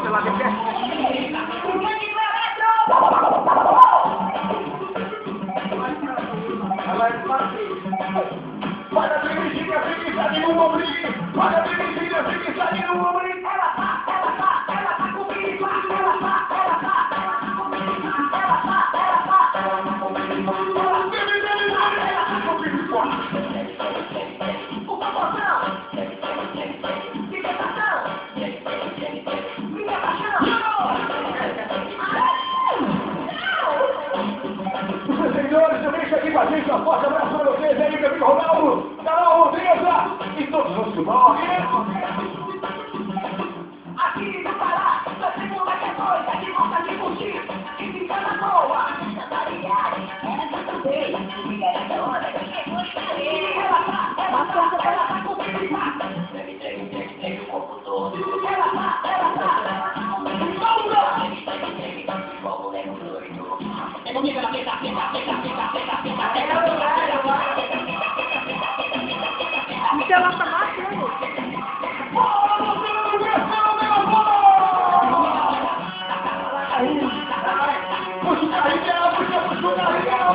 você lá de pé. Vai a preguiça de um ombrinho. Vai a preguiça de um ombrinho. Ela tá comigo. Senhores, eu deixo aqui com a gente um forte abraço para vocês aí, meu amigo Ronaldo, Carol Rodrigues e todos os que morrem. Aqui no Pará, na segunda que é noite, que gosta de curtir, que fica na boa. Tá ligado? Essa também, fica nessa onda, que é muito bem. Ela tá comigo. Tem o corpo todo. Ela tá. É comigo, ela pega. Então ela tá matando. Puxa o carrinho dela, puxa o carrinho dela.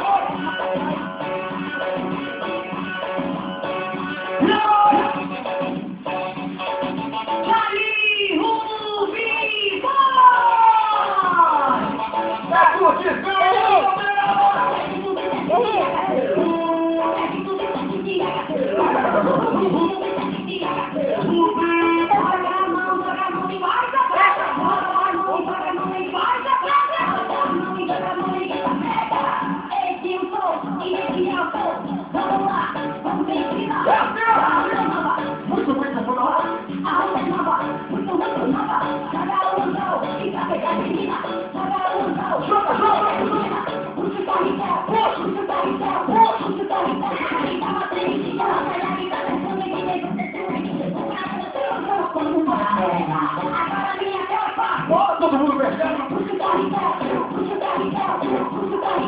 Todo mundo percebe?